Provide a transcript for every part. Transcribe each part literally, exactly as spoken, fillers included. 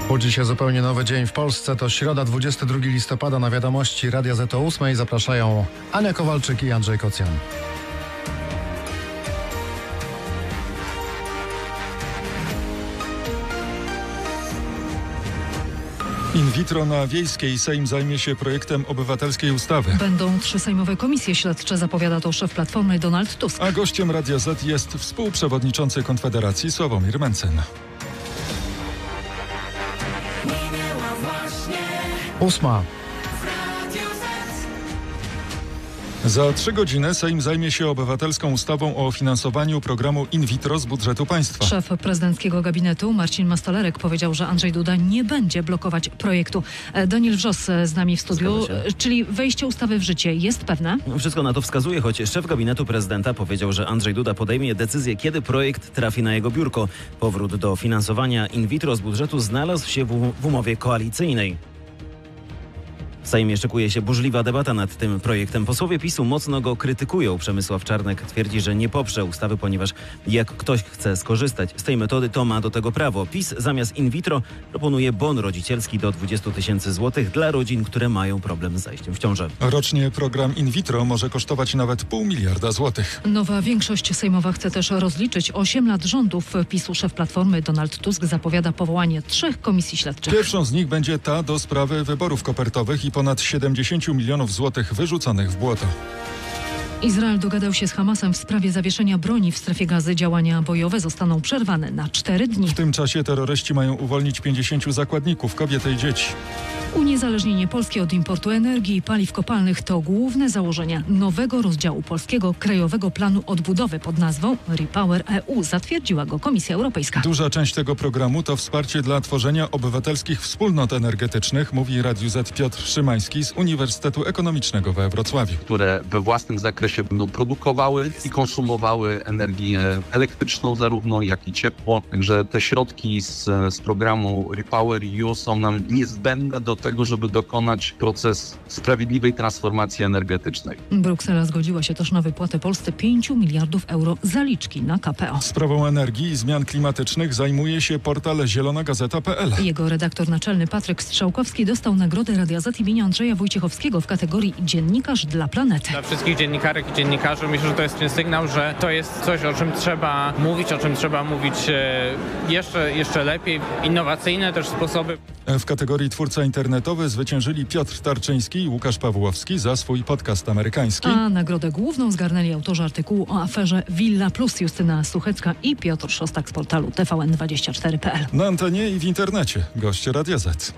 Budzi się zupełnie nowy dzień w Polsce. To środa, dwudziestego drugiego listopada. Na wiadomości Radia Z o ósmej zapraszają Ania Kowalczyk i Andrzej Kocjan. In vitro na Wiejskiej. Sejm zajmie się projektem obywatelskiej ustawy. Będą trzy sejmowe komisje śledcze, zapowiada to szef Platformy Donald Tusk. A gościem Radia Z jest współprzewodniczący Konfederacji Sławomir Mencen. Ósma. Za trzy godziny Sejm zajmie się obywatelską ustawą o finansowaniu programu in vitro z budżetu państwa. Szef prezydenckiego gabinetu Marcin Mastalerek powiedział, że Andrzej Duda nie będzie blokować projektu. Daniel Wrzos z nami w studiu, czyli wejście ustawy w życie jest pewne? Wszystko na to wskazuje, choć szef gabinetu prezydenta powiedział, że Andrzej Duda podejmie decyzję, kiedy projekt trafi na jego biurko. Powrót do finansowania in vitro z budżetu znalazł się w, w umowie koalicyjnej. W Sejmie szykuje się burzliwa debata nad tym projektem. Posłowie PiSu mocno go krytykują. Przemysław Czarnek twierdzi, że nie poprze ustawy, ponieważ jak ktoś chce skorzystać z tej metody, to ma do tego prawo. PiS zamiast in vitro proponuje bon rodzicielski do dwudziestu tysięcy złotych dla rodzin, które mają problem z zajściem w ciążę. Rocznie program in vitro może kosztować nawet pół miliarda złotych. Nowa większość sejmowa chce też rozliczyć osiem lat rządów PiSu. Szef Platformy Donald Tusk zapowiada powołanie trzech komisji śledczych. Pierwszą z nich będzie ta do sprawy wyborów kopertowych i ponad siedemdziesiąt milionów złotych wyrzuconych w błoto. Izrael dogadał się z Hamasem w sprawie zawieszenia broni w strefie Gazy. Działania bojowe zostaną przerwane na cztery dni. W tym czasie terroryści mają uwolnić pięćdziesięciu zakładników, kobiety i dzieci. Uniezależnienie Polski od importu energii i paliw kopalnych to główne założenia nowego rozdziału polskiego Krajowego Planu Odbudowy pod nazwą Repower E U. Zatwierdziła go Komisja Europejska. Duża część tego programu to wsparcie dla tworzenia obywatelskich wspólnot energetycznych, mówi Radiu Z Piotr Szymański z Uniwersytetu Ekonomicznego we Wrocławiu. Które we własnym zakresie będą produkowały i konsumowały energię elektryczną zarówno, jak i ciepło. Także te środki z, z programu Repower E U są nam niezbędne do tego, żeby dokonać proces sprawiedliwej transformacji energetycznej. Bruksela zgodziła się też na wypłatę Polsce pięciu miliardów euro zaliczki na K P O. Sprawą energii i zmian klimatycznych zajmuje się portal zielona gazeta kropka p l. Jego redaktor naczelny Patryk Strzałkowski dostał nagrodę Radia Z imienia Andrzeja Wojciechowskiego w kategorii Dziennikarz dla Planety. Dla wszystkich dziennikarek i dziennikarzy myślę, że to jest ten sygnał, że to jest coś, o czym trzeba mówić, o czym trzeba mówić jeszcze, jeszcze lepiej. Innowacyjne też sposoby. W kategorii twórca internetowy zwyciężyli Piotr Tarczyński i Łukasz Pawłowski za swój podcast amerykański. A nagrodę główną zgarnęli autorzy artykułu o aferze Villa Plus Justyna Suchecka i Piotr Szostak z portalu T V N dwadzieścia cztery kropka p l. Na antenie i w internecie. Goście Radia Z.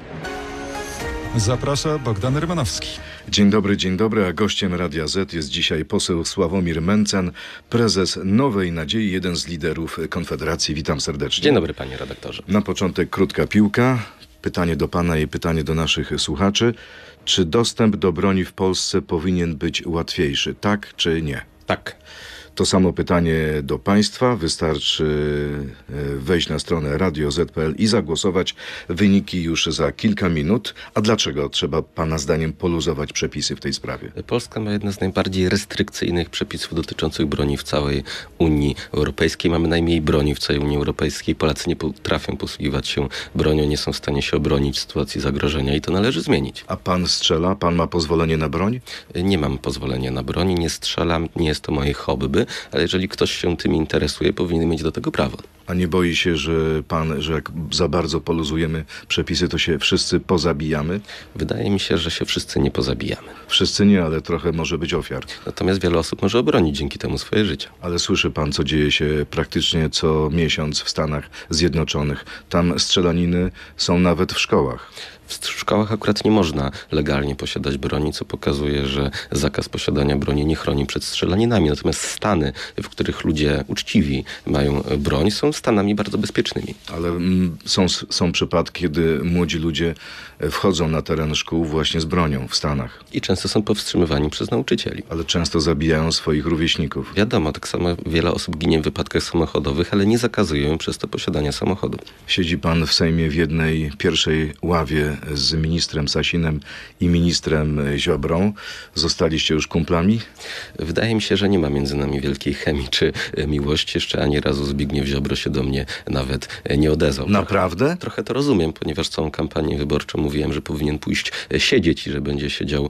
Zaprasza Bogdan Rymanowski. Dzień dobry, dzień dobry, a gościem Radia Z jest dzisiaj poseł Sławomir Mencen, prezes Nowej Nadziei, jeden z liderów Konfederacji. Witam serdecznie. Dzień dobry, panie redaktorze. Na początek krótka piłka. Pytanie do pana i pytanie do naszych słuchaczy. Czy dostęp do broni w Polsce powinien być łatwiejszy? Tak czy nie? Tak. To samo pytanie do państwa. Wystarczy wejść na stronę radio zet kropka p l i zagłosować. Wyniki już za kilka minut. A dlaczego trzeba pana zdaniem poluzować przepisy w tej sprawie? Polska ma jedne z najbardziej restrykcyjnych przepisów dotyczących broni w całej Unii Europejskiej. Mamy najmniej broni w całej Unii Europejskiej. Polacy nie potrafią posługiwać się bronią, nie są w stanie się obronić w sytuacji zagrożenia i to należy zmienić. A pan strzela? Pan ma pozwolenie na broń? Nie mam pozwolenia na broń, nie strzelam, nie jest to moje hobby, ale jeżeli ktoś się tym interesuje, powinien mieć do tego prawo. A nie boi się, że pan, że jak za bardzo poluzujemy przepisy, to się wszyscy pozabijamy? Wydaje mi się, że się wszyscy nie pozabijamy. Wszyscy nie, ale trochę może być ofiar. Natomiast wiele osób może obronić dzięki temu swoje życie. Ale słyszy pan, co dzieje się praktycznie co miesiąc w Stanach Zjednoczonych. Tam strzelaniny są nawet w szkołach. W szkołach akurat nie można legalnie posiadać broni, co pokazuje, że zakaz posiadania broni nie chroni przed strzelaninami. Natomiast stany, w których ludzie uczciwi mają broń, są stanami bardzo bezpiecznymi. Ale mm, są, są przypadki, kiedy młodzi ludzie wchodzą na teren szkół właśnie z bronią w Stanach. I często są powstrzymywani przez nauczycieli. Ale często zabijają swoich rówieśników. Wiadomo, tak samo wiele osób ginie w wypadkach samochodowych, ale nie zakazują im przez to posiadania samochodu. Siedzi pan w Sejmie w jednej pierwszej ławie z ministrem Sasinem i ministrem Ziobrą. Zostaliście już kumplami? Wydaje mi się, że nie ma między nami wielkiej chemii czy miłości. Jeszcze ani razu Zbigniew Ziobro się do mnie nawet nie odezwał. Naprawdę? Trochę, trochę to rozumiem, ponieważ całą kampanię wyborczą mówiłem, że powinien pójść siedzieć i że będzie siedział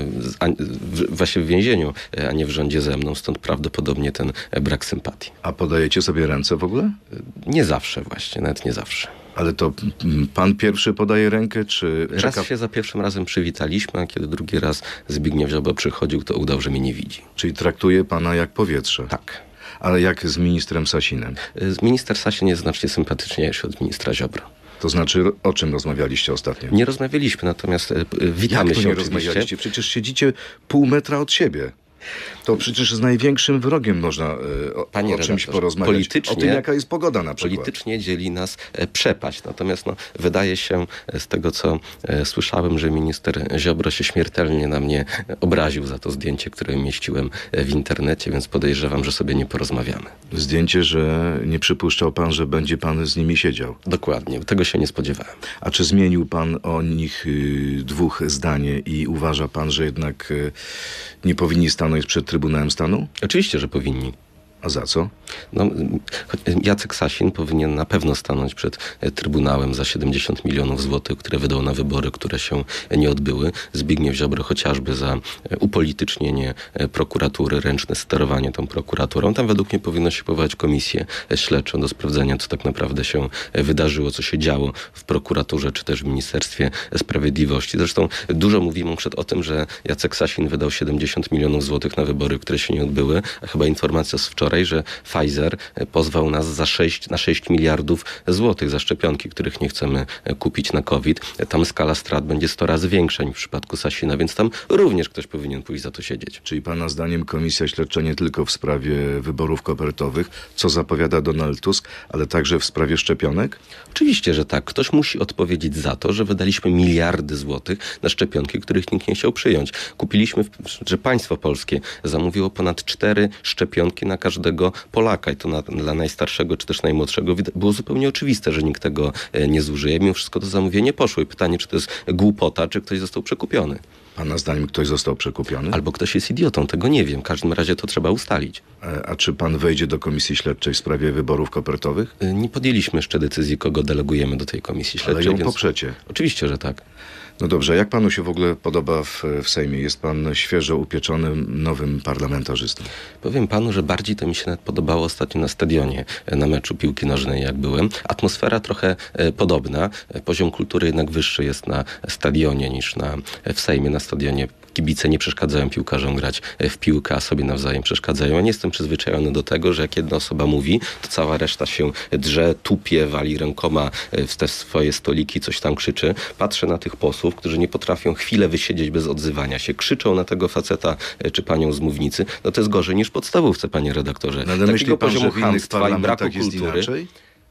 właśnie w więzieniu, a nie w rządzie ze mną, stąd prawdopodobnie ten brak sympatii. A podajecie sobie ręce w ogóle? Nie zawsze właśnie, nawet nie zawsze. Ale to pan pierwszy podaje rękę, czy Raz czeka... się za pierwszym razem przywitaliśmy, a kiedy drugi raz Zbigniew Ziobro przychodził, to udał, że mnie nie widzi. Czyli traktuje pana jak powietrze? Tak. Ale jak z ministrem Sasinem? Minister Sasin jest znacznie sympatyczniejszy od ministra Ziobro. To znaczy, o czym rozmawialiście ostatnio? Nie rozmawialiśmy, natomiast witamy Jak to się nie oczywiście. rozmawialiście? Przecież siedzicie pół metra od siebie. To przecież z największym wrogiem można e, o, Panie o czymś redaktorze, porozmawiać. politycznie- O tym, jaka jest pogoda na przykład. Politycznie dzieli nas e, przepaść. Natomiast no, wydaje się e, z tego, co e, słyszałem, że minister Ziobro się śmiertelnie na mnie e, obraził za to zdjęcie, które umieściłem e, w internecie, więc podejrzewam, że sobie nie porozmawiamy. Zdjęcie, że nie przypuszczał pan, że będzie pan z nimi siedział. Dokładnie, tego się nie spodziewałem. A czy zmienił pan o nich y, dwóch zdanie i uważa pan, że jednak y, nie powinni stanąć przed Trybunałem Stanu? Oczywiście, że powinni. A za co? No, Jacek Sasin powinien na pewno stanąć przed Trybunałem za siedemdziesiąt milionów złotych, które wydał na wybory, które się nie odbyły. Zbigniew Ziobro chociażby za upolitycznienie prokuratury, ręczne sterowanie tą prokuraturą. Tam według mnie powinno się powołać komisję śledczą do sprawdzenia, co tak naprawdę się wydarzyło, co się działo w prokuraturze, czy też w Ministerstwie Sprawiedliwości. Zresztą dużo mówimy przed o tym, że Jacek Sasin wydał siedemdziesiąt milionów złotych na wybory, które się nie odbyły, a chyba informacja z wczoraj, że Pfizer pozwał nas za sześć, na sześć miliardów złotych za szczepionki, których nie chcemy kupić na COVID. Tam skala strat będzie sto razy większa niż w przypadku Sasina, więc tam również ktoś powinien pójść za to siedzieć. Czyli pana zdaniem komisja śledcza nie tylko w sprawie wyborów kopertowych, co zapowiada Donald Tusk, ale także w sprawie szczepionek? Oczywiście, że tak. Ktoś musi odpowiedzieć za to, że wydaliśmy miliardy złotych na szczepionki, których nikt nie chciał przyjąć. Kupiliśmy, że państwo polskie zamówiło ponad cztery szczepionki na każdego Polaka i to na, dla najstarszego czy też najmłodszego było zupełnie oczywiste, że nikt tego nie zużyje. Mimo wszystko to zamówienie poszło i pytanie, czy to jest głupota, czy ktoś został przekupiony. Pana zdaniem ktoś został przekupiony? Albo ktoś jest idiotą, tego nie wiem. W każdym razie to trzeba ustalić. A czy pan wejdzie do komisji śledczej w sprawie wyborów kopertowych? Nie podjęliśmy jeszcze decyzji, kogo delegujemy do tej komisji śledczej. Ale ją więc... poprzecie. Oczywiście, że tak. No dobrze, jak panu się w ogóle podoba w, w Sejmie? Jest pan świeżo upieczonym nowym parlamentarzystą. Powiem panu, że bardziej to mi się nawet podobało ostatnio na stadionie, na meczu piłki nożnej jak byłem. Atmosfera trochę e, podobna. Poziom kultury jednak wyższy jest na stadionie niż na, w Sejmie. Na stadionie kibice nie przeszkadzają piłkarzom grać w piłkę, a sobie nawzajem przeszkadzają. Ja nie jestem przyzwyczajony do tego, że jak jedna osoba mówi, to cała reszta się drze, tupie, wali rękoma w te swoje stoliki, coś tam krzyczy. Patrzę na tych posłów, którzy nie potrafią chwilę wysiedzieć bez odzywania się. Krzyczą na tego faceta czy panią z mównicy. No to jest gorzej niż w podstawówce, panie redaktorze. No, ale myśli pan, poziomu że w innych chamstwa i braku parlamentach jest kultury. inaczej?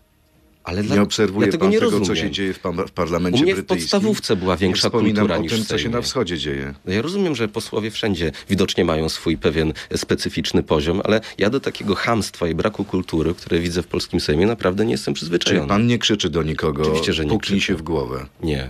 Ale Nie dla, obserwuje ja pan nie tego, rozumiem. co się dzieje w, pa- w parlamencie U mnie w brytyjskim? podstawówce była większa Nie wspominam kultura o niż tym, w co się Sejmie. na wschodzie dzieje. No ja rozumiem, że posłowie wszędzie widocznie mają swój pewien specyficzny poziom, ale ja do takiego chamstwa i braku kultury, które widzę w polskim Sejmie, naprawdę nie jestem Czyli przyzwyczajony. pan nie krzyczy do nikogo, Oczywiście, że nie puknij krzyczę. się w głowę. Nie.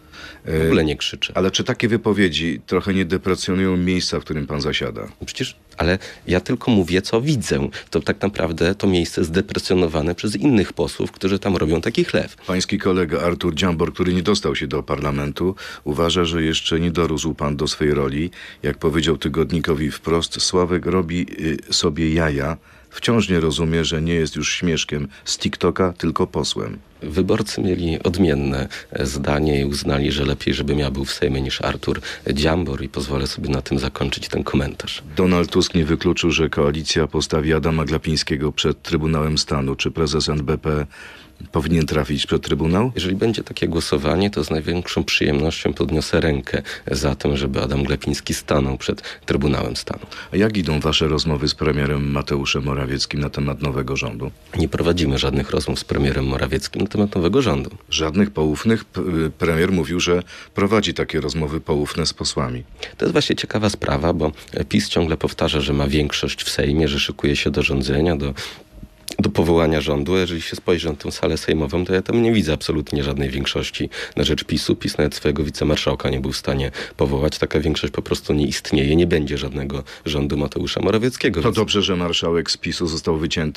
W ogóle nie krzyczę. Ale czy takie wypowiedzi trochę nie deprecjonują miejsca, w którym pan zasiada? Przecież, ale ja tylko mówię, co widzę. To tak naprawdę to miejsce jest deprecjonowane przez innych posłów, którzy tam robią taki chleb. Pański kolega Artur Dziambor, który nie dostał się do parlamentu, uważa, że jeszcze nie dorósł pan do swej roli. Jak powiedział tygodnikowi wprost, Sławek robi y, sobie jaja. Wciąż nie rozumie, że nie jest już śmieszkiem z TikToka, tylko posłem. Wyborcy mieli odmienne zdanie i uznali, że lepiej, żebym ja był w Sejmie niż Artur Dziambor i pozwolę sobie na tym zakończyć ten komentarz. Donald Tusk nie wykluczył, że koalicja postawi Adama Glapińskiego przed Trybunałem Stanu. Czy prezes N B P powinien trafić przed Trybunał? Jeżeli będzie takie głosowanie, to z największą przyjemnością podniosę rękę za tym, żeby Adam Glapiński stanął przed Trybunałem Stanu. A jak idą wasze rozmowy z premierem Mateuszem Morawieckim na temat nowego rządu? Nie prowadzimy żadnych rozmów z premierem Morawieckim na temat nowego rządu. Żadnych poufnych? P- premier mówił, że prowadzi takie rozmowy poufne z posłami. To jest właśnie ciekawa sprawa, bo PiS ciągle powtarza, że ma większość w Sejmie, że szykuje się do rządzenia, do do powołania rządu. Jeżeli się spojrzy na tę salę sejmową, to ja tam nie widzę absolutnie żadnej większości na rzecz PiSu. PiS nawet swojego wicemarszałka nie był w stanie powołać. Taka większość po prostu nie istnieje. Nie będzie żadnego rządu Mateusza Morawieckiego. To więc... dobrze, że marszałek z PiSu został wycięty?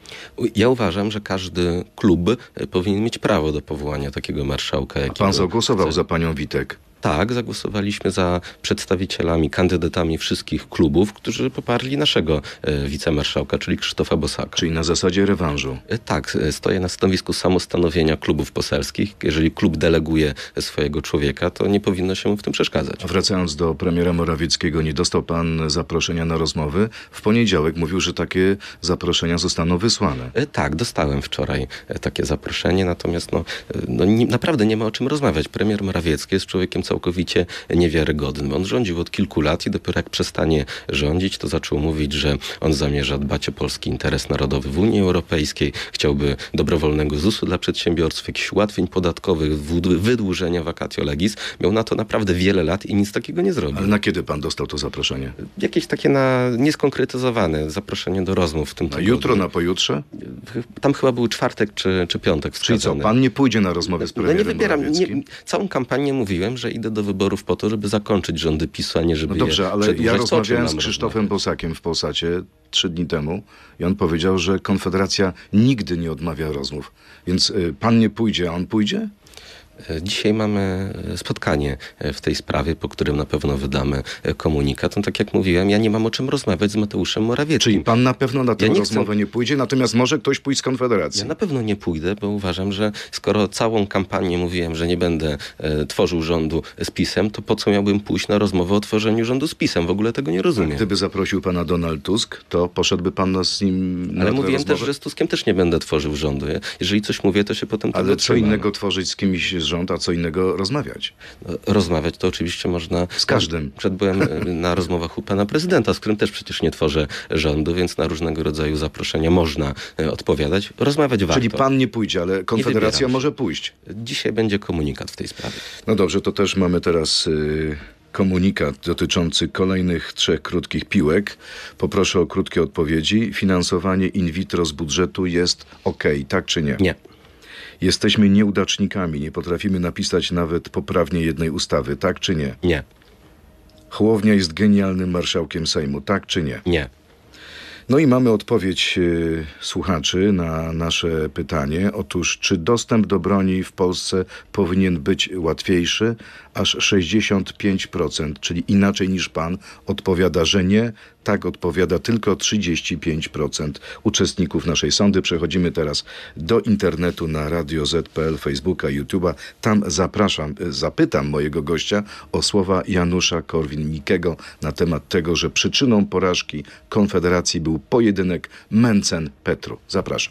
Ja uważam, że każdy klub powinien mieć prawo do powołania takiego marszałka. A pan zagłosował za panią Witek? Tak, zagłosowaliśmy za przedstawicielami, kandydatami wszystkich klubów, którzy poparli naszego e, wicemarszałka, czyli Krzysztofa Bosaka. Czyli na zasadzie rewanżu. E, tak, e, stoję na stanowisku samostanowienia klubów poselskich. Jeżeli klub deleguje swojego człowieka, to nie powinno się mu w tym przeszkadzać. A wracając do premiera Morawieckiego, nie dostał pan zaproszenia na rozmowy? W poniedziałek mówił, że takie zaproszenia zostaną wysłane. E, tak, dostałem wczoraj e, takie zaproszenie, natomiast no, e, no, nie, naprawdę nie ma o czym rozmawiać. Premier Morawiecki jest człowiekiem całkowicie niewiarygodnym. On rządził od kilku lat i dopiero jak przestanie rządzić, to zaczął mówić, że on zamierza dbać o polski interes narodowy w Unii Europejskiej, chciałby dobrowolnego zusu dla przedsiębiorców, jakichś ułatwień podatkowych, wydłużenia vacatio legis. Miał na to naprawdę wiele lat i nic takiego nie zrobił. Ale na kiedy pan dostał to zaproszenie? Jakieś takie na nieskonkretyzowane zaproszenie do rozmów w tym Na tygodniu. jutro, na pojutrze? Tam chyba był czwartek czy, czy piątek wskazany. Czyli co, pan nie pójdzie na rozmowę z premierem No nie wybieram. Morawieckim? Nie, całą kampanię mówiłem, że idę do wyborów po to, żeby zakończyć rządy PiSu, a nie żeby No dobrze, je ale przedłużać. ja To, o czym rozmawiałem z mamy Krzysztofem rozmawiać? Bosakiem w Polsacie trzy dni temu i on powiedział, że Konfederacja nigdy nie odmawia rozmów. Więc y, pan nie pójdzie, a on pójdzie? Dzisiaj mamy spotkanie w tej sprawie, po którym na pewno wydamy komunikat. No tak jak mówiłem, ja nie mam o czym rozmawiać z Mateuszem Morawieckim. Czyli pan na pewno na tę Ja nie rozmowę chcę- nie pójdzie, natomiast może ktoś pójść z Konfederacji. Ja na pewno nie pójdę, bo uważam, że skoro całą kampanię mówiłem, że nie będę e, tworzył rządu z PiS-em, to po co miałbym pójść na rozmowę o tworzeniu rządu z PiS-em? W ogóle tego nie rozumiem. Gdyby zaprosił pana Donald Tusk, to poszedłby pan z nim na Ale tę mówiłem rozmowę? też, że z Tuskiem też nie będę tworzył rządu. Jeżeli coś mówię, to się potem tego Ale co trzymam. innego tworzyć z kimś rząd, a co innego rozmawiać. Rozmawiać to oczywiście można... Z każdym. Przed byłem na rozmowach u pana prezydenta, z którym też przecież nie tworzę rządu, więc na różnego rodzaju zaproszenia można e, odpowiadać. Rozmawiać warto. Czyli pan nie pójdzie, ale Konfederacja wybieram się. może pójść. Dzisiaj będzie komunikat w tej sprawie. No dobrze, to też mamy teraz y, komunikat dotyczący kolejnych trzech krótkich piłek. Poproszę o krótkie odpowiedzi. Finansowanie in vitro z budżetu jest ok, tak czy nie? Nie. Jesteśmy nieudacznikami, nie potrafimy napisać nawet poprawnie jednej ustawy, tak czy nie? Nie. Hołownia jest genialnym marszałkiem Sejmu, tak czy nie? Nie. No i mamy odpowiedź y, słuchaczy na nasze pytanie. Otóż, czy dostęp do broni w Polsce powinien być łatwiejszy? Aż sześćdziesiąt pięć procent, czyli inaczej niż pan, odpowiada, że nie. Tak odpowiada tylko trzydzieści pięć procent uczestników naszej sądy. Przechodzimy teraz do internetu na Radio Z kropka P L, Facebooka, YouTube'a. Tam zapraszam, y, zapytam mojego gościa o słowa Janusza Korwin-Mikkego na temat tego, że przyczyną porażki Konfederacji był pojedynek Mencen-Petru. Zapraszam.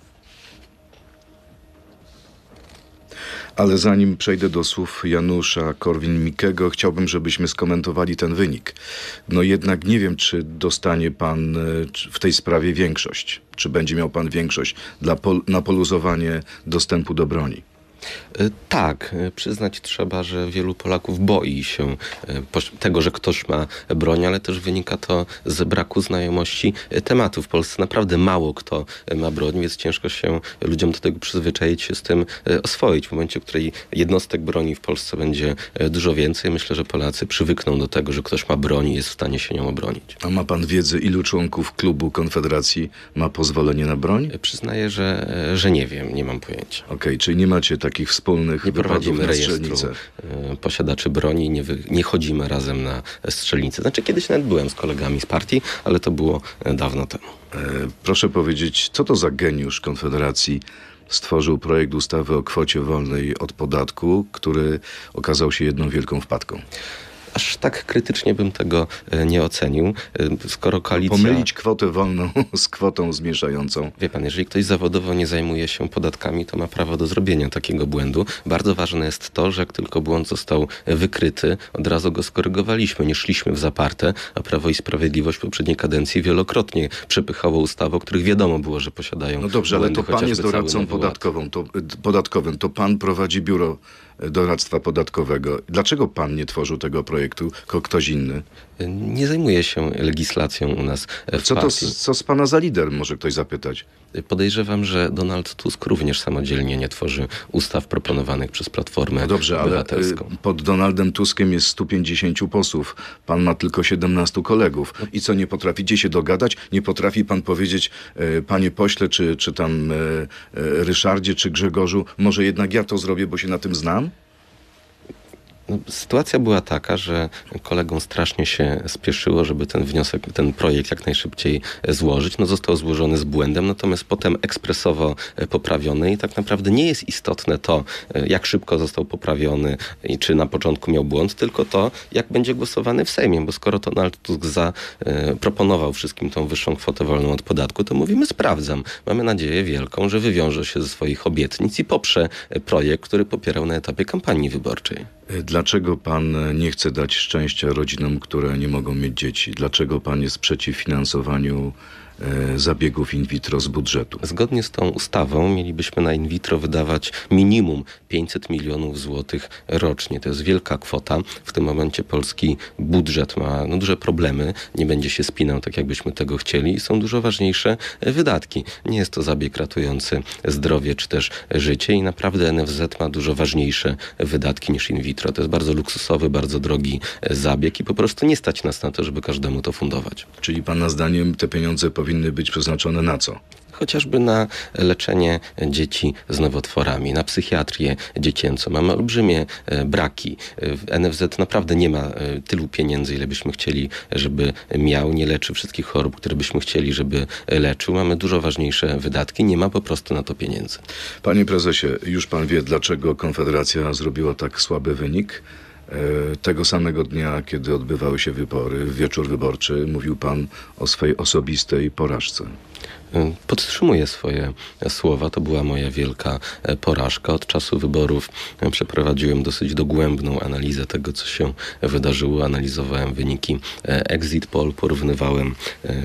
Ale zanim przejdę do słów Janusza Korwin-Mikkego, chciałbym, żebyśmy skomentowali ten wynik. No jednak nie wiem, czy dostanie pan y, czy w tej sprawie większość. Czy będzie miał pan większość dla pol- na poluzowanie dostępu do broni. E, Tak, e, przyznać trzeba, że wielu Polaków boi się e, poś- tego, że ktoś ma broń, ale też wynika to z braku znajomości e, tematu. W Polsce naprawdę mało kto e, ma broń, więc ciężko się ludziom do tego przyzwyczaić, się z tym e, oswoić. W momencie, w której jednostek broni w Polsce będzie e, dużo więcej, myślę, że Polacy przywykną do tego, że ktoś ma broń i jest w stanie się nią obronić. A ma pan wiedzę, ilu członków klubu Konfederacji ma pozwolenie na broń? E, Przyznaję, że, e, że nie wiem, nie mam pojęcia. Okej, czyli nie macie takich wspólnych Nie wypadów prowadzimy na rejestru strzelnicę. e, posiadaczy broni, nie, wy, nie chodzimy razem na strzelnicy. Znaczy kiedyś nawet byłem z kolegami z partii, ale to było e, dawno temu. E, proszę powiedzieć, co to za geniusz Konfederacji stworzył projekt ustawy o kwocie wolnej od podatku, który okazał się jedną wielką wpadką? Aż tak krytycznie bym tego e, nie ocenił, e, skoro koalicja... Pomylić kwotę wolną z kwotą zmniejszającą. Wie pan, jeżeli ktoś zawodowo nie zajmuje się podatkami, to ma prawo do zrobienia takiego błędu. Bardzo ważne jest to, że jak tylko błąd został wykryty, od razu go skorygowaliśmy, nie szliśmy w zaparte, a Prawo i Sprawiedliwość w poprzedniej kadencji wielokrotnie przepychało ustawy, o których wiadomo było, że posiadają No dobrze, ale błędy, to pan chociażby jest cały doradcą Nowy Ład. podatkową, to, podatkowym, to pan prowadzi biuro doradztwa podatkowego. Dlaczego pan nie tworzył tego projektu, tylko ktoś inny? Nie zajmuje się legislacją u nas w Co to partii. co z pana za lider, może ktoś zapytać? Podejrzewam, że Donald Tusk również samodzielnie nie tworzy ustaw proponowanych przez Platformę No dobrze, ale Obywatelską. y, pod Donaldem Tuskiem jest stu pięćdziesięciu posłów. Pan ma tylko siedemnastu kolegów. I co, nie potraficie się dogadać? Nie potrafi pan powiedzieć, y, panie pośle, czy, czy tam y, y, Ryszardzie, czy Grzegorzu, może jednak ja to zrobię, bo się na tym znam? No, sytuacja była taka, że kolegom strasznie się spieszyło, żeby ten wniosek, ten projekt jak najszybciej złożyć. No, został złożony z błędem, natomiast potem ekspresowo poprawiony i tak naprawdę nie jest istotne to, jak szybko został poprawiony i czy na początku miał błąd, tylko to, jak będzie głosowany w Sejmie, bo skoro Donald Tusk zaproponował wszystkim tą wyższą kwotę wolną od podatku, to mówimy sprawdzam. Mamy nadzieję wielką, że wywiąże się ze swoich obietnic i poprze projekt, który popierał na etapie kampanii wyborczej. Dlaczego pan nie chce dać szczęścia rodzinom, które nie mogą mieć dzieci? Dlaczego pan jest przeciw finansowaniu e, zabiegów in vitro z budżetu? Zgodnie z tą ustawą mielibyśmy na in vitro wydawać minimum pięćset milionów złotych rocznie. To jest wielka kwota. W tym momencie polski budżet ma no, duże problemy. Nie będzie się spinał tak, jakbyśmy tego chcieli. I są dużo ważniejsze wydatki. Nie jest to zabieg ratujący zdrowie czy też życie i naprawdę N F Z ma dużo ważniejsze wydatki niż in vitro. To jest bardzo luksusowy, bardzo drogi zabieg i po prostu nie stać nas na to, żeby każdemu to fundować. Czyli pana zdaniem te pieniądze powinny być przeznaczone na co? Chociażby na leczenie dzieci z nowotworami, na psychiatrię dziecięcą. Mamy olbrzymie braki. N F Z naprawdę nie ma tylu pieniędzy, ile byśmy chcieli, żeby miał. Nie leczy wszystkich chorób, które byśmy chcieli, żeby leczył. Mamy dużo ważniejsze wydatki. Nie ma po prostu na to pieniędzy. Panie prezesie, już pan wie, dlaczego Konfederacja zrobiła tak słaby wynik? Tego samego dnia, kiedy odbywały się wybory, wieczór wyborczy, mówił pan o swej osobistej porażce. Podtrzymuję swoje słowa. To była moja wielka porażka. Od czasu wyborów przeprowadziłem dosyć dogłębną analizę tego, co się wydarzyło. Analizowałem wyniki exit poll, porównywałem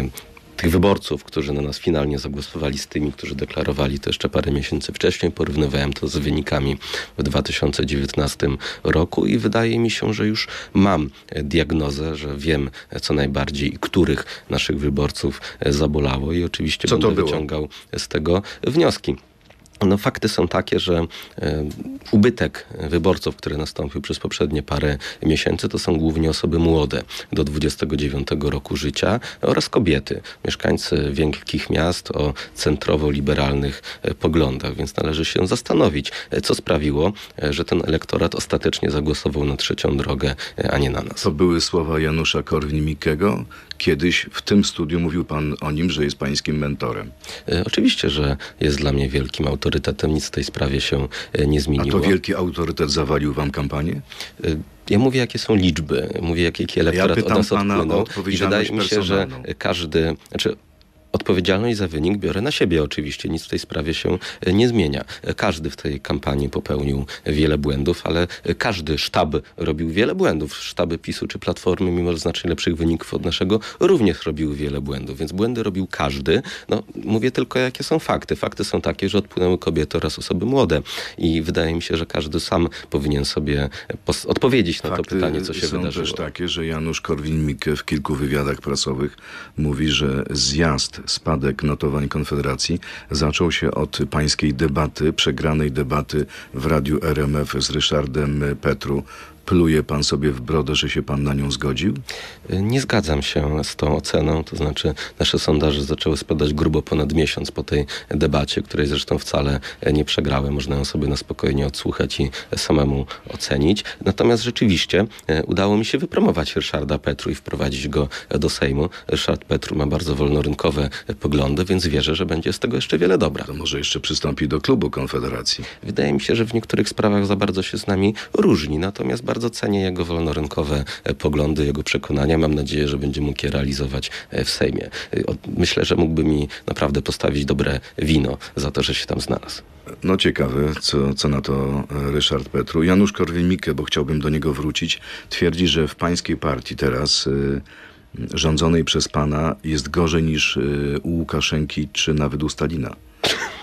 tych wyborców, którzy na nas finalnie zagłosowali z tymi, którzy deklarowali to jeszcze parę miesięcy wcześniej. Porównywałem to z wynikami w dwa tysiące dziewiętnastym roku i wydaje mi się, że już mam diagnozę, że wiem co najbardziej, których naszych wyborców zabolało i oczywiście co będę to było? wyciągał z tego wnioski. No, fakty są takie, że e, ubytek wyborców, który nastąpił przez poprzednie parę miesięcy, to są głównie osoby młode, do dwudziestego dziewiątego roku życia oraz kobiety, mieszkańcy wielkich miast o centrowo-liberalnych e, poglądach, więc należy się zastanowić, e, co sprawiło, e, że ten elektorat ostatecznie zagłosował na trzecią drogę, e, a nie na nas. To były słowa Janusza Korwin-Mikkego. Kiedyś w tym studiu mówił pan o nim, że jest pańskim mentorem. E, oczywiście, że jest dla mnie wielkim autorytetem, nic w tej sprawie się e, nie A zmieniło. to wielki autorytet zawalił wam kampanię? E, Ja mówię, jakie są liczby, mówię, jaki elektorat Ja od nas pytam pana o odpłynął i odpowiedzialność wydaje mi się, że personalną. każdy... Znaczy, odpowiedzialność za wynik biorę na siebie oczywiście, nic w tej sprawie się nie zmienia. Każdy w tej kampanii popełnił wiele błędów, ale każdy sztab robił wiele błędów. Sztaby PiSu czy Platformy, mimo znacznie lepszych wyników od naszego, również robiły wiele błędów, więc błędy robił każdy. No, mówię tylko, jakie są fakty. Fakty są takie, że odpłynęły kobiety oraz osoby młode i wydaje mi się, że każdy sam powinien sobie pos- odpowiedzieć na to Fakty pytanie, co się są wydarzyło. też takie, że Janusz Korwin-Mikke w kilku wywiadach prasowych mówi, że zjazd, spadek notowań Konfederacji zaczął się od pańskiej debaty, przegranej debaty w Radiu R M F z Ryszardem Petru. Pluje pan sobie w brodę, że się pan na nią zgodził? Nie zgadzam się z tą oceną, to znaczy nasze sondaże zaczęły spadać grubo ponad miesiąc po tej debacie, której zresztą wcale nie przegrały. Można ją sobie na spokojnie odsłuchać i samemu ocenić. Natomiast rzeczywiście udało mi się wypromować Ryszarda Petru i wprowadzić go do Sejmu. Ryszard Petru ma bardzo wolnorynkowe poglądy, więc wierzę, że będzie z tego jeszcze wiele dobra. To może jeszcze przystąpi do klubu Konfederacji. Wydaje mi się, że w niektórych sprawach za bardzo się z nami różni, natomiast bardzo Bardzo cenię jego wolnorynkowe poglądy, jego przekonania. Mam nadzieję, że będzie mógł je realizować w Sejmie. Myślę, że mógłby mi naprawdę postawić dobre wino za to, że się tam znalazł. No ciekawe, co, co na to Ryszard Petru. Janusz Korwin-Mikke, bo chciałbym do niego wrócić, twierdzi, że w pańskiej partii teraz y, rządzonej przez pana jest gorzej niż y, u Łukaszenki czy nawet u Stalina.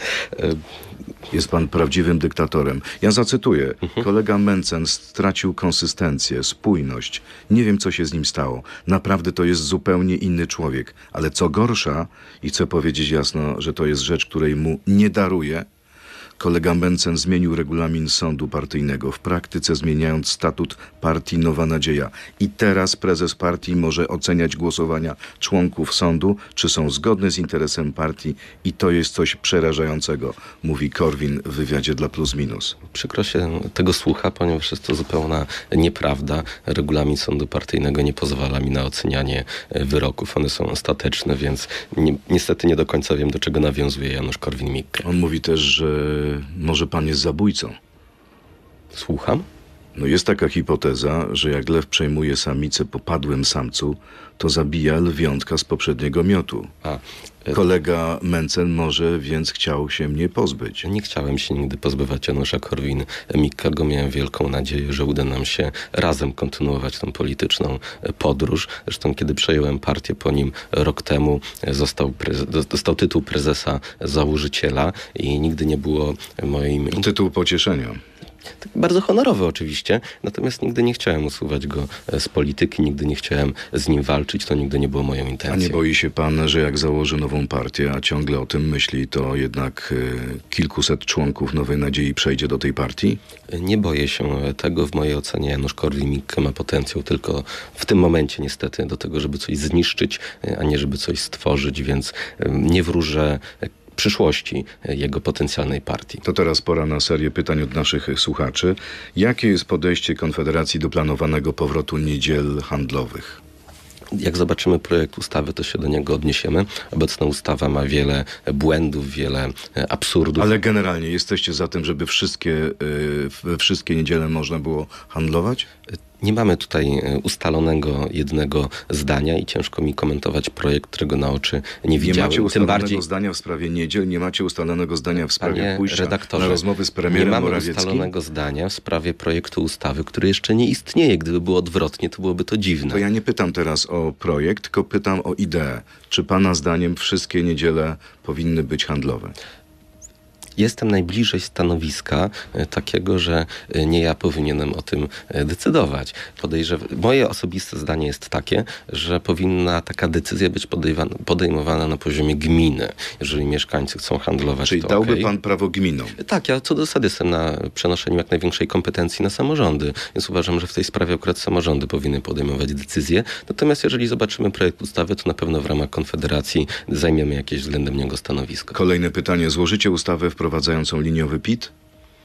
Jest pan prawdziwym dyktatorem. Ja zacytuję. Mhm. Kolega Mencen stracił konsystencję, spójność. Nie wiem, co się z nim stało. Naprawdę to jest zupełnie inny człowiek. Ale co gorsza, i chcę powiedzieć jasno, że to jest rzecz, której mu nie daruję, kolega Mencen zmienił regulamin sądu partyjnego, w praktyce zmieniając statut partii Nowa Nadzieja. I teraz prezes partii może oceniać głosowania członków sądu, czy są zgodne z interesem partii, i to jest coś przerażającego, mówi Korwin w wywiadzie dla Plus Minus. Przykro się tego słucha, ponieważ jest to zupełna nieprawda. Regulamin sądu partyjnego nie pozwala mi na ocenianie wyroków. One są ostateczne, więc ni niestety nie do końca wiem, do czego nawiązuje Janusz Korwin-Mikke. On mówi też, że może pan jest zabójcą. Słucham? No jest taka hipoteza, że jak lew przejmuje samicę po padłym samcu, to zabija lwiątka z poprzedniego miotu. A, Kolega Mencen może więc chciał się mnie pozbyć. Nie chciałem się nigdy pozbywać Janusza Korwin-Mikkego. Miałem wielką nadzieję, że uda nam się razem kontynuować tę polityczną podróż. Zresztą kiedy przejąłem partię po nim rok temu, został, dostał tytuł prezesa założyciela i nigdy nie było moim... Tytuł pocieszenia. Tak bardzo honorowy oczywiście, natomiast nigdy nie chciałem usuwać go z polityki, nigdy nie chciałem z nim walczyć, to nigdy nie było moją A intencją. nie boi się pan, że jak założy nową partię, a ciągle o tym myśli, to jednak y, kilkuset członków Nowej Nadziei przejdzie do tej partii? Nie boję się tego. W mojej ocenie Janusz Korwin-Mikke ma potencjał tylko w tym momencie niestety do tego, żeby coś zniszczyć, a nie żeby coś stworzyć, więc nie wróżę przyszłości jego potencjalnej partii. To teraz pora na serię pytań od naszych słuchaczy. Jakie jest podejście Konfederacji do planowanego powrotu niedziel handlowych? Jak zobaczymy projekt ustawy, to się do niego odniesiemy. Obecna ustawa ma wiele błędów, wiele absurdów. Ale generalnie jesteście za tym, żeby wszystkie, we wszystkie niedziele można było handlować? Nie mamy tutaj ustalonego jednego zdania i ciężko mi komentować projekt, którego na oczy nie widziałem. Nie macie ustalonego Tym bardziej... zdania w sprawie niedziel, nie macie ustalonego zdania w sprawie Panie pójścia redaktorze, na rozmowy z premierem nie mamy Morawieckim? ustalonego zdania w sprawie projektu ustawy, który jeszcze nie istnieje. Gdyby było odwrotnie, to byłoby to dziwne. To ja nie pytam teraz o projekt, tylko pytam o ideę. Czy pana zdaniem wszystkie niedziele powinny być handlowe? Jestem najbliżej stanowiska e, takiego, że e, nie ja powinienem o tym e, decydować. Podejrzew... Moje osobiste zdanie jest takie, że powinna taka decyzja być podejwa... podejmowana na poziomie gminy. Jeżeli mieszkańcy chcą handlować, Czyli to dałby okej. pan prawo gminom? Tak, ja co do zasady jestem na przenoszeniu jak największej kompetencji na samorządy, więc uważam, że w tej sprawie akurat samorządy powinny podejmować decyzje. Natomiast jeżeli zobaczymy projekt ustawy, to na pewno w ramach Konfederacji zajmiemy jakieś względem niego stanowisko. Kolejne pytanie. Złożycie ustawę wprowadzającą liniowy P I T?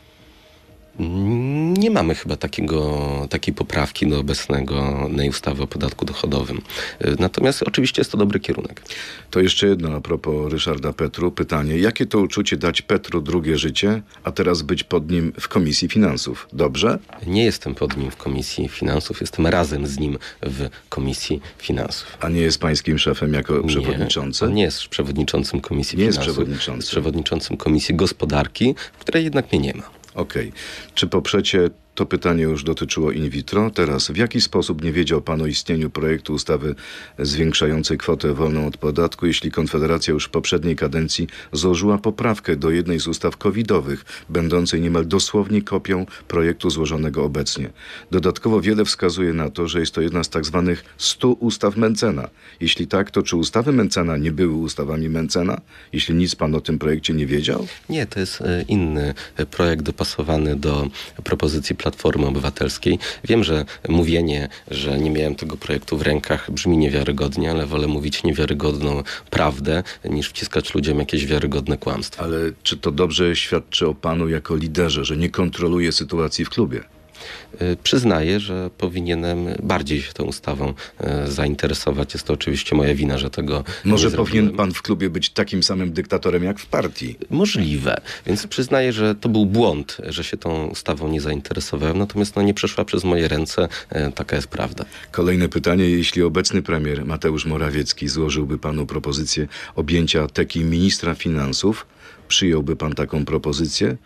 Nie mamy chyba takiego, takiej poprawki do obecnego ustawy o podatku dochodowym. Natomiast oczywiście jest to dobry kierunek. To jeszcze jedno a propos Ryszarda Petru. Pytanie. Jakie to uczucie dać Petru drugie życie, a teraz być pod nim w Komisji Finansów? Dobrze? Nie jestem pod nim w Komisji Finansów, jestem razem z nim w Komisji Finansów. A nie jest pańskim szefem jako Nie, przewodniczący? on nie jest przewodniczącym Komisji Nie jest Finansów. przewodniczącym. Jest przewodniczącym Komisji Gospodarki, w której jednak mnie nie ma. Okej. Okay. Czy poprzecie, to pytanie już dotyczyło in vitro, teraz w jaki sposób nie wiedział pan o istnieniu projektu ustawy zwiększającej kwotę wolną od podatku, jeśli Konfederacja już w poprzedniej kadencji złożyła poprawkę do jednej z ustaw covidowych, będącej niemal dosłownie kopią projektu złożonego obecnie. Dodatkowo wiele wskazuje na to, że jest to jedna z tak zwanych stu ustaw Mencena. Jeśli tak, to czy ustawy Mencena nie były ustawami Mencena? Jeśli nic pan o tym projekcie nie wiedział? Nie, to jest inny projekt dopasowany do propozycji Platformy Obywatelskiej. Wiem, że mówienie, że nie miałem tego projektu w rękach brzmi niewiarygodnie, ale wolę mówić niewiarygodną prawdę, niż wciskać ludziom jakieś wiarygodne kłamstwa. Ale czy to dobrze świadczy o panu jako liderze, że nie kontroluje sytuacji w klubie? Przyznaję, że powinienem bardziej się tą ustawą zainteresować. Jest to oczywiście moja wina, że tego Może nie powinien zrobiłem. pan w klubie być takim samym dyktatorem jak w partii? Możliwe. Więc przyznaję, że to był błąd, że się tą ustawą nie zainteresowałem. Natomiast no, nie przeszła przez moje ręce. Taka jest prawda. Kolejne pytanie. Jeśli obecny premier Mateusz Morawiecki złożyłby panu propozycję objęcia teki ministra finansów, przyjąłby pan taką propozycję?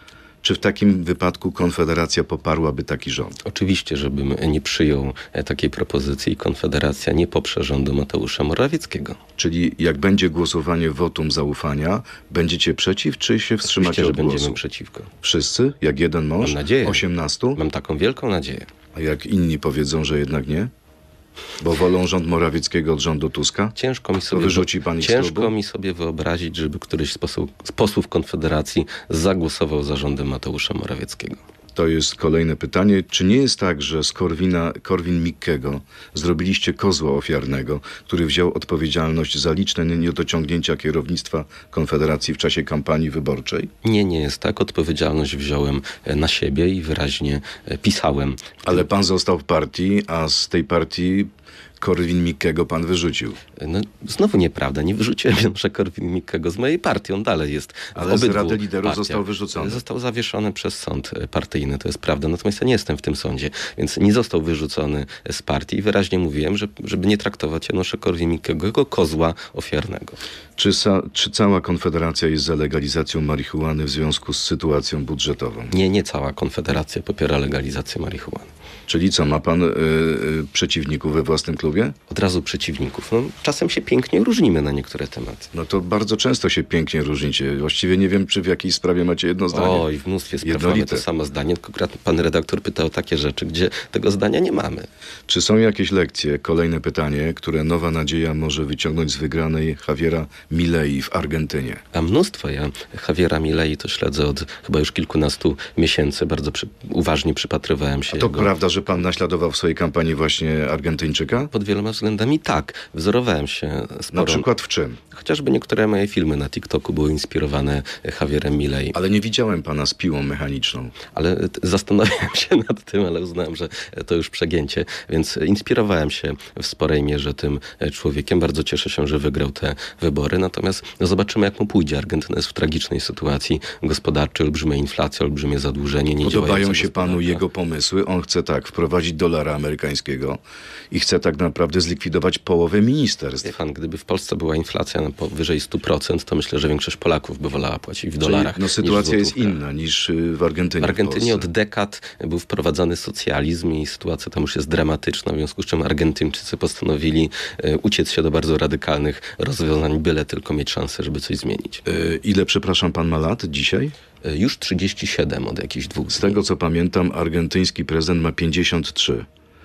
Czy w takim wypadku Konfederacja poparłaby taki rząd? Oczywiście, żebym nie przyjął takiej propozycji, Konfederacja nie poprze rządu Mateusza Morawieckiego. Czyli jak będzie głosowanie wotum zaufania, będziecie przeciw, czy się wstrzymacie Oczywiście, że od głosu? będziemy przeciwko. Wszyscy? Jak jeden mąż? Mam nadzieję. osiemnastu? Mam taką wielką nadzieję. A jak inni powiedzą, że jednak nie? Bo wolą rząd Morawieckiego od rządu Tuska? Ciężko mi To sobie, wyrzuci pan ich z ciężko klubu? mi sobie wyobrazić, żeby któryś z posłów, z posłów Konfederacji zagłosował za rządem Mateusza Morawieckiego. To jest kolejne pytanie. Czy nie jest tak, że z Korwina, Korwin-Mikkego zrobiliście kozła ofiarnego, który wziął odpowiedzialność za liczne niedociągnięcia kierownictwa Konfederacji w czasie kampanii wyborczej? Nie, nie jest tak. Odpowiedzialność wziąłem na siebie i wyraźnie pisałem. Ale pan został w partii, a z tej partii Korwin-Mikkego pan wyrzucił. No, znowu nieprawda. Nie wyrzuciłem Janusza Korwin-Mikkego z mojej partii. On dalej jest w Ale z obydwu Rady Liderów partiach. został wyrzucony. Został zawieszony przez sąd partyjny, to jest prawda. Natomiast ja nie jestem w tym sądzie, więc nie został wyrzucony z partii i wyraźnie mówiłem, że, żeby nie traktować Janusza Korwin-Mikkego jako kozła ofiarnego. Czy, sa, czy cała Konfederacja jest za legalizacją marihuany w związku z sytuacją budżetową? Nie, nie cała Konfederacja popiera legalizację marihuany. Czyli co, ma pan y, y, przeciwników we własnym klubie? Od razu przeciwników. No, czasem się pięknie różnimy na niektóre tematy. No to bardzo często się pięknie różnicie. Właściwie nie wiem, czy w jakiej sprawie macie jedno zdanie. Oj, w mnóstwie spraw mamy Jednolite. to samo zdanie, tylko akurat pan redaktor pytał o takie rzeczy, gdzie tego zdania nie mamy. Czy są jakieś lekcje, kolejne pytanie, które Nowa Nadzieja może wyciągnąć z wygranej Javiera Milei w Argentynie? A mnóstwo. Ja Javiera Milei to śledzę od chyba już kilkunastu miesięcy. Bardzo przy, uważnie przypatrywałem się A to jego... prawda, że pan naśladował w swojej kampanii właśnie Argentyńczyka? Pod wieloma względami tak. Wzorowałem się sporo. Na przykład w czym? Chociażby niektóre moje filmy na TikToku były inspirowane Javierem Milei. Ale nie widziałem pana z piłą mechaniczną. Ale t- zastanawiałem się nad tym, ale uznałem, że to już przegięcie. Więc inspirowałem się w sporej mierze tym człowiekiem. Bardzo cieszę się, że wygrał te wybory. Natomiast no, zobaczymy, jak mu pójdzie. Argentyna jest w tragicznej sytuacji gospodarczej. Olbrzymia inflacja, olbrzymie zadłużenie. Nie Podobają działająca się panu gospodarka. jego pomysły. On chce tak wprowadzić dolara amerykańskiego i chce tak naprawdę zlikwidować połowę Wie ministerstw. pan, gdyby w Polsce była inflacja na powyżej stu procent, to myślę, że większość Polaków by wolała płacić w Czyli, dolarach. no niż w sytuacja jest złotówkach. inna niż y, w Argentynie. W Argentynie w od dekad był wprowadzany socjalizm i sytuacja tam już jest dramatyczna, w związku z czym Argentyńczycy postanowili e, uciec się do bardzo radykalnych rozwiązań, byle tylko mieć szansę, żeby coś zmienić. Y, ile, przepraszam, pan ma lat dzisiaj? E, już trzydzieści siedem od jakichś dwóch Z dni. tego, co pamiętam, argentyński prezydent ma pięćdziesiąt trzy.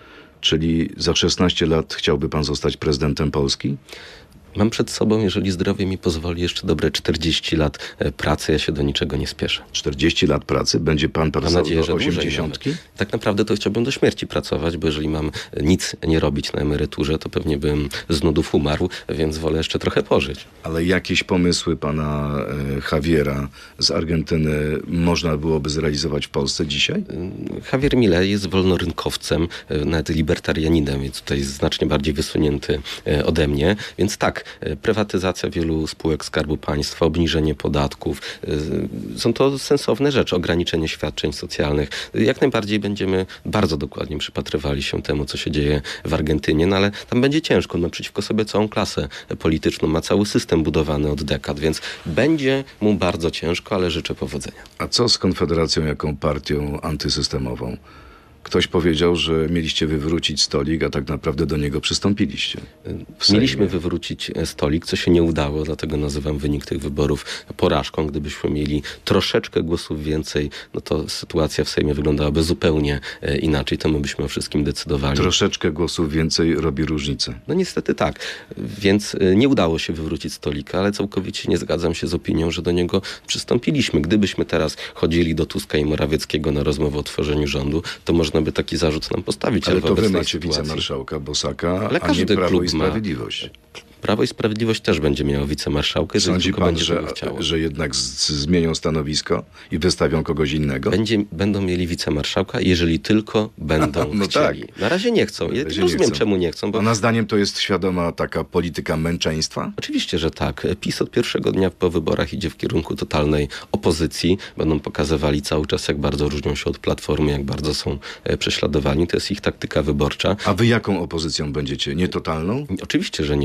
Czyli za szesnaście lat chciałby pan zostać prezydentem Polski? Mam przed sobą, jeżeli zdrowie mi pozwoli, jeszcze dobre czterdzieści lat e, pracy. Ja się do niczego nie spieszę. czterdzieści lat pracy? Będzie pan Mam pracował nadzieję, że do dłużej osiemdziesiątki? nawet. Tak naprawdę to chciałbym do śmierci pracować, bo jeżeli mam nic nie robić na emeryturze, to pewnie bym z nudów umarł, więc wolę jeszcze trochę pożyć. Ale jakieś pomysły pana e, Javiera z Argentyny można byłoby zrealizować w Polsce dzisiaj? Javier Milei jest wolnorynkowcem, e, nawet libertarianinem, więc tutaj jest znacznie bardziej wysunięty e, ode mnie. Więc tak, e, prywatyzacja wielu spółek Skarbu Państwa, obniżenie podatków, e, są to sensowne rzeczy, ograniczenie świadczeń socjalnych. Jak najbardziej będziemy bardzo dokładnie przypatrywali się temu, co się dzieje w Argentynie, no ale tam będzie ciężko. On ma przeciwko sobie całą klasę polityczną, ma cały system budowany od dekad, więc będzie mu bardzo ciężko, ale życzę powodzenia. A co z Konfederacją jako partią antysystemową? Ktoś powiedział, że mieliście wywrócić stolik, a tak naprawdę do niego przystąpiliście. W Sejmie. Mieliśmy wywrócić stolik, co się nie udało, dlatego nazywam wynik tych wyborów porażką. Gdybyśmy mieli troszeczkę głosów więcej, no to sytuacja w Sejmie wyglądałaby zupełnie e, inaczej. To my byśmy o wszystkim decydowali. Troszeczkę głosów więcej robi różnicę. No niestety tak. Więc e, nie udało się wywrócić stolika, ale całkowicie nie zgadzam się z opinią, że do niego przystąpiliśmy. Gdybyśmy teraz chodzili do Tuska i Morawieckiego na rozmowę o tworzeniu rządu, to można by taki zarzut nam postawić. Ale w to wy obecnej macie sytuacji wicemarszałka Bosaka, Ale a nie każdy Prawo klub i ma. Sprawiedliwość. Prawo i Sprawiedliwość też będzie miało wicemarszałka, jeżeli Sądzi tylko pan, będzie że, tego chciało. że jednak z, zmienią stanowisko i wystawią kogoś innego? Będzie, będą mieli wicemarszałka, jeżeli tylko będą No chcieli. tak. Na razie nie chcą. Ja razie nie rozumiem, chcą. czemu nie chcą, bo Pana zdaniem to jest świadoma taka polityka męczeństwa? oczywiście, że tak. PiS od pierwszego dnia po wyborach idzie w kierunku totalnej opozycji. Będą pokazywali cały czas, jak bardzo różnią się od Platformy, jak bardzo są e, prześladowani. To jest ich taktyka wyborcza. A wy jaką opozycją będziecie? Nietotalną? Oczywiście, że nie. My jesteśmy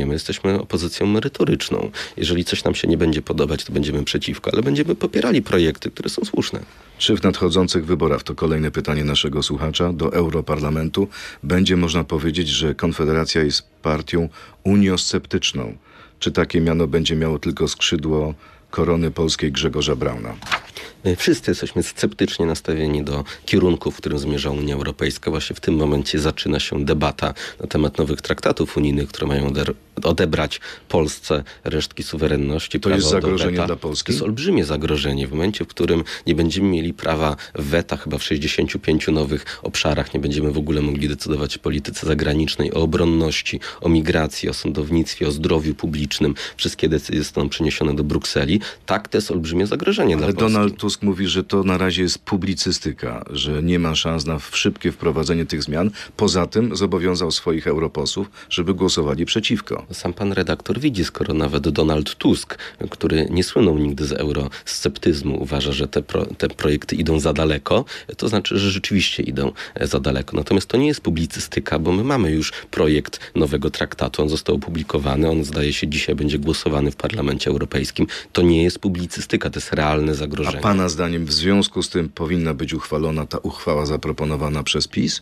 jesteśmy opozycją merytoryczną. Jeżeli coś nam się nie będzie podobać, to będziemy przeciwko, ale będziemy popierali projekty, które są słuszne. Czy w nadchodzących wyborach, to kolejne pytanie naszego słuchacza, do Europarlamentu będzie można powiedzieć, że Konfederacja jest partią uniosceptyczną? Czy takie miano będzie miało tylko skrzydło korony polskiej Grzegorza Brauna? Wszyscy jesteśmy sceptycznie nastawieni do kierunku, w którym zmierza Unia Europejska. Właśnie w tym momencie zaczyna się debata na temat nowych traktatów unijnych, które mają odebrać Polsce resztki suwerenności. To jest zagrożenie weta. dla Polski? To jest olbrzymie zagrożenie. W momencie, w którym nie będziemy mieli prawa weta chyba w sześćdziesięciu pięciu nowych obszarach, nie będziemy w ogóle mogli decydować o polityce zagranicznej, o obronności, o migracji, o sądownictwie, o zdrowiu publicznym. Wszystkie decyzje zostaną przeniesione do Brukseli. Tak, to jest olbrzymie zagrożenie Ale dla Polski. Donald Tusk mówi, że to na razie jest publicystyka, że nie ma szans na szybkie wprowadzenie tych zmian. Poza tym zobowiązał swoich europosłów, żeby głosowali przeciwko. Sam pan redaktor widzi, skoro nawet Donald Tusk, który nie słynął nigdy z eurosceptyzmu, uważa, że te, pro, te projekty idą za daleko, to znaczy, że rzeczywiście idą za daleko. Natomiast to nie jest publicystyka, bo my mamy już projekt nowego traktatu. On został opublikowany, on zdaje się dzisiaj będzie głosowany w Parlamencie Europejskim. To nie jest publicystyka, to jest realne zagrożenie. A pana zdaniem w związku z tym powinna być uchwalona ta uchwała zaproponowana przez PiS?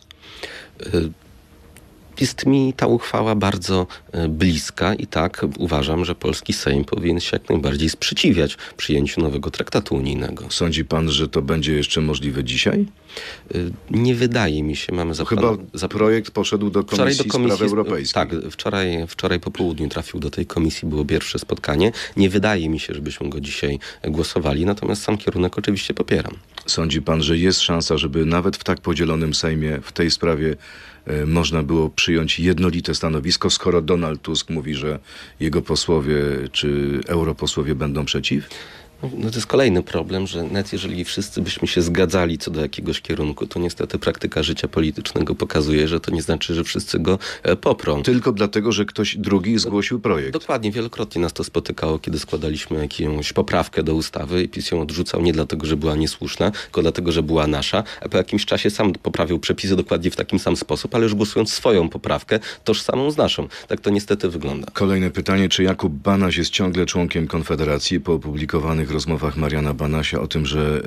Jest mi ta uchwała bardzo bliska i tak uważam, że polski Sejm powinien się jak najbardziej sprzeciwiać przyjęciu nowego traktatu unijnego. Sądzi pan, że to będzie jeszcze możliwe dzisiaj? Nie wydaje mi się. Mamy zaplan- Chyba zap- projekt poszedł do Komisji, do komisji Spraw Europejskich. Tak, wczoraj, wczoraj po południu trafił do tej komisji, było pierwsze spotkanie. Nie wydaje mi się, żebyśmy go dzisiaj głosowali, natomiast sam kierunek oczywiście popieram. Sądzi pan, że jest szansa, żeby nawet w tak podzielonym Sejmie w tej sprawie e, można było przyjąć jednolite stanowisko, skoro Donald Tusk mówi, że jego posłowie czy europosłowie będą przeciw? No to jest kolejny problem, że nawet jeżeli wszyscy byśmy się zgadzali co do jakiegoś kierunku, to niestety praktyka życia politycznego pokazuje, że to nie znaczy, że wszyscy go e, poprą. Tylko dlatego, że ktoś drugi zgłosił projekt. Dokładnie, wielokrotnie nas to spotykało, kiedy składaliśmy jakąś poprawkę do ustawy i PiS ją odrzucał nie dlatego, że była niesłuszna, tylko dlatego, że była nasza, a po jakimś czasie sam poprawił przepisy dokładnie w takim sam sposób, ale już głosując swoją poprawkę, tożsamą z naszą. Tak to niestety wygląda. Kolejne pytanie, czy Jakub Banaś jest ciągle członkiem Konfederacji po opublikowanych rozmowach Mariana Banasia o tym, że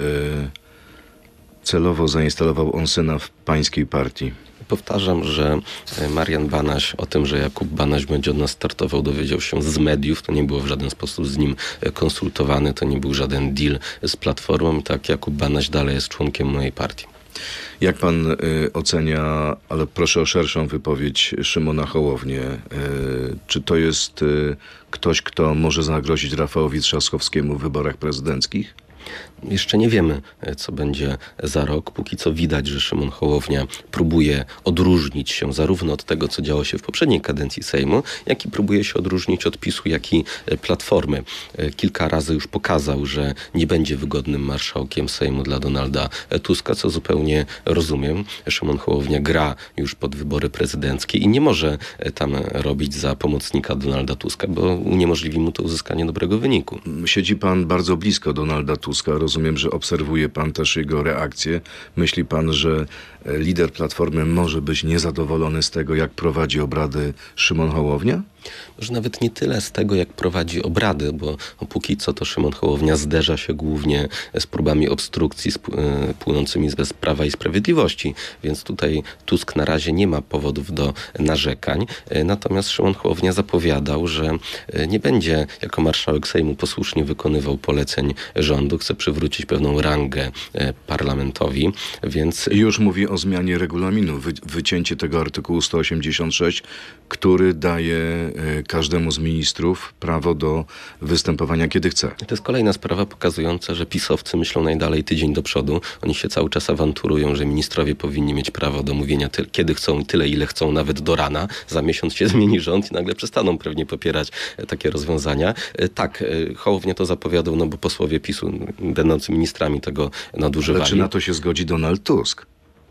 e, celowo zainstalował on syna w pańskiej partii? Powtarzam, że Marian Banaś o tym, że Jakub Banaś będzie od nas startował, dowiedział się z mediów. To nie było w żaden sposób z nim konsultowane, to nie był żaden deal z Platformą. Tak, Jakub Banaś dalej jest członkiem mojej partii. Jak pan y, ocenia, ale proszę o szerszą wypowiedź, Szymona Hołownię. Y, czy to jest y, ktoś, kto może zagrozić Rafałowi Trzaskowskiemu w wyborach prezydenckich? Jeszcze nie wiemy, co będzie za rok. Póki co widać, że Szymon Hołownia próbuje odróżnić się zarówno od tego, co działo się w poprzedniej kadencji Sejmu, jak i próbuje się odróżnić od PiSu, jak i Platformy. Kilka razy już pokazał, że nie będzie wygodnym marszałkiem Sejmu dla Donalda Tuska, co zupełnie rozumiem. Szymon Hołownia gra już pod wybory prezydenckie i nie może tam robić za pomocnika Donalda Tuska, bo uniemożliwi mu to uzyskanie dobrego wyniku. Siedzi pan bardzo blisko Donalda Tuska. Rozumiem, że obserwuje pan też jego reakcję. Myśli pan, że lider Platformy może być niezadowolony z tego, jak prowadzi obrady Szymon Hołownia? Może nawet nie tyle z tego, jak prowadzi obrady, bo póki co to Szymon Hołownia zderza się głównie z próbami obstrukcji płynącymi z Prawa i Sprawiedliwości, więc tutaj Tusk na razie nie ma powodów do narzekań. Natomiast Szymon Hołownia zapowiadał, że nie będzie jako marszałek Sejmu posłusznie wykonywał poleceń rządu, chce przywrócić pewną rangę parlamentowi, więc... I już mówi o zmianie regulaminu, wy, wycięcie tego artykułu sto osiemdziesiąt sześć, który daje każdemu z ministrów prawo do występowania kiedy chce. To jest kolejna sprawa pokazująca, że pisowcy myślą najdalej tydzień do przodu. Oni się cały czas awanturują, że ministrowie powinni mieć prawo do mówienia ty- kiedy chcą, tyle ile chcą, nawet do rana. Za miesiąc się zmieni rząd i nagle przestaną pewnie popierać takie rozwiązania. Tak, Hołownia to zapowiadał, no bo posłowie PiSu będący ministrami tego nadużywali. Ale czy na to się zgodzi Donald Tusk?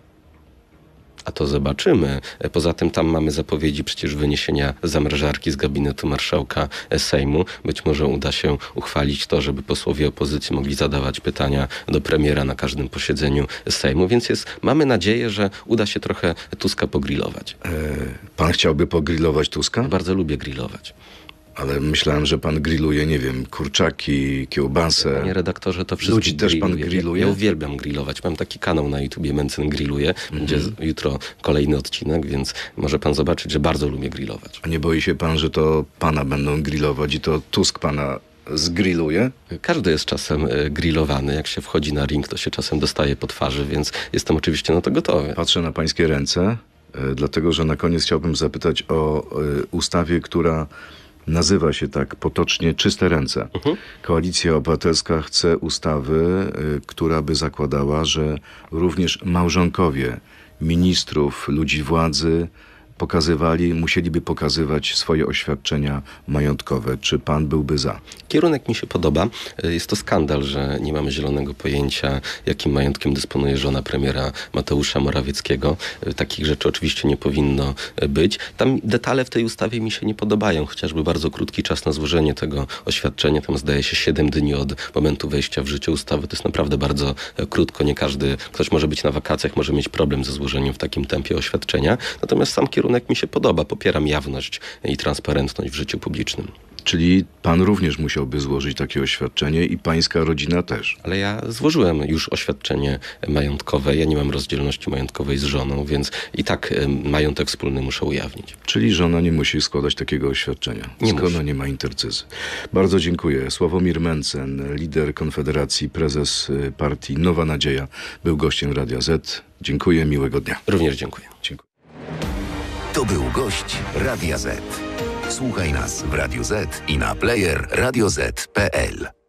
A to zobaczymy. Poza tym tam mamy zapowiedzi przecież wyniesienia zamrażarki z gabinetu marszałka Sejmu. Być może uda się uchwalić to, żeby posłowie opozycji mogli zadawać pytania do premiera na każdym posiedzeniu Sejmu. Więc jest, mamy nadzieję, że uda się trochę Tuska pogrillować. E, pan chciałby pogrillować Tuska? Bardzo lubię grillować. Ale myślałem, że pan grilluje, nie wiem, kurczaki, kiełbasę. Panie redaktorze, to wszystko Ludzi też pan grilluje. grilluje? Ja uwielbiam grillować. Mam taki kanał na YouTubie Mencen Grilluje. Będzie Mhm. jutro kolejny odcinek, więc może pan zobaczyć, że bardzo lubię grillować. A nie boi się pan, że to pana będą grillować i to Tusk pana zgrilluje? Każdy jest czasem e, grillowany. Jak się wchodzi na ring, to się czasem dostaje po twarzy, więc jestem oczywiście na to gotowy. Patrzę na pańskie ręce, e, dlatego że na koniec chciałbym zapytać o e, ustawie, która nazywa się tak potocznie Czyste Ręce. Mhm. Koalicja Obywatelska chce ustawy, e, która by zakładała, że również małżonkowie ministrów, ludzi władzy pokazywali, musieliby pokazywać swoje oświadczenia majątkowe. Czy pan byłby za? Kierunek mi się podoba. Jest to skandal, że nie mamy zielonego pojęcia, jakim majątkiem dysponuje żona premiera Mateusza Morawieckiego. Takich rzeczy oczywiście nie powinno być. Tam detale w tej ustawie mi się nie podobają, chociażby bardzo krótki czas na złożenie tego oświadczenia. Tam zdaje się siedem dni od momentu wejścia w życie ustawy. To jest naprawdę bardzo krótko. Nie każdy, ktoś może być na wakacjach, może mieć problem ze złożeniem w takim tempie oświadczenia. Natomiast sam kierunek mi się podoba. Popieram jawność i transparentność w życiu publicznym. Czyli pan również musiałby złożyć takie oświadczenie i pańska rodzina też. Ale ja złożyłem już oświadczenie majątkowe. Ja nie mam rozdzielności majątkowej z żoną, więc i tak y, majątek wspólny muszę ujawnić. Czyli żona nie musi składać takiego oświadczenia. Nie skoro musi. nie ma intercyzy. Bardzo dziękuję. Sławomir Mencen, lider Konfederacji, prezes y, partii Nowa Nadzieja, był gościem Radia Z. Dziękuję, miłego dnia. Również dziękuję. Dziękuję. To był gość Radia Z. Słuchaj nas w Radio Z i na player radio zet kropka pe el.